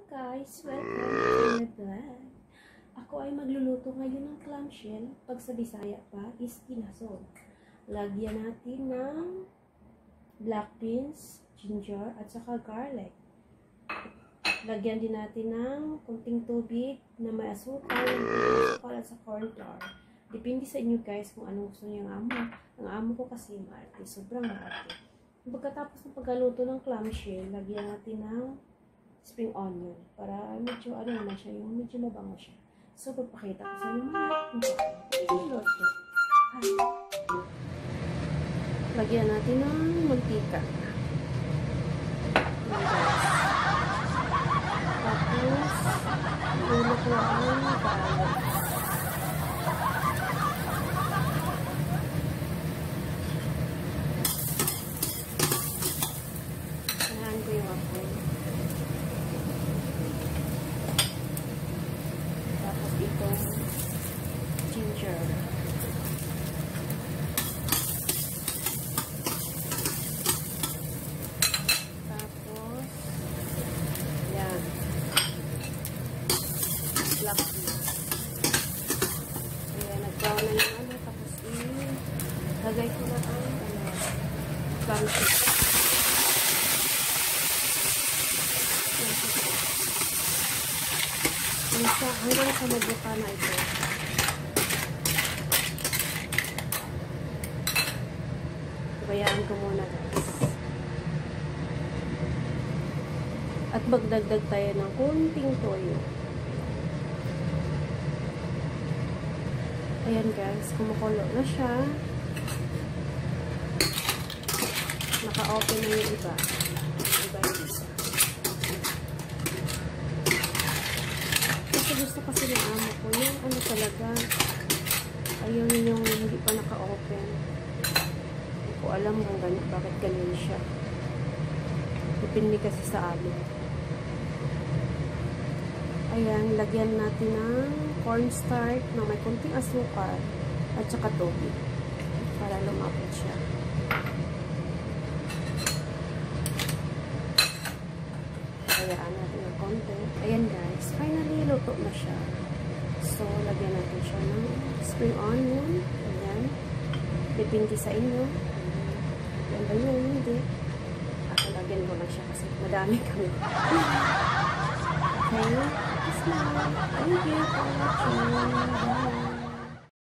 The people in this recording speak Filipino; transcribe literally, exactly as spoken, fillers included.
guys! Welcome to my vlog. Ako ay magluluto ngayon ng clamshell. Pag sa Bisaya pa is kinasol. Lagyan natin ng black beans, ginger, at saka garlic. Lagyan din natin ng kunting tubig na may asukal, asukal at sa corn flour. Depende sa inyo guys kung anong gusto niyo ng amo. Ang amo ko kasi maarte, sobrang maarte. Pagkatapos ng pagluto ng clamshell, lagyan natin ng spring onion para medyo ano naman siya, yung medyo mabango siya. So, papakita ko sa inyo mga niluto. Lagyan natin ng mantika. Tapos, ulok na ang garlic. Sanahan ko yung apoy. Tapos itong ginger. Tapos, yan. Black beans. Ayan, nag-brown na yung ano. Tapos, ilagay ko na ang ano, clamshell. Isa, hanggang sa magbuka na ito. Bayaan ko muna guys. At magdagdag tayo ng kunting toyo. Ayan guys, kumukulo na siya. Naka-open na yung iba. Iba yung isa. Gusto kasi ng amo ko yung ano talaga ayaw ninyong hindi pa naka-open. Hindi ko alam kung ganyan, bakit ganyan siya. Depende kasi sa amin. Ayan, lagyan natin ng cornstarch na may konting asukal at saka tubig para lumapot siya. Hayaan natin ng konti. Ayan guys, finally luto na siya. So, lagyan natin siya ng spring onion. Ayan. Depende sa inyo. Ayan ba yun? Hindi. Ako lagyan ko na siya kasi madami kami. Okay. Peace na. Thank you for watching. Bye.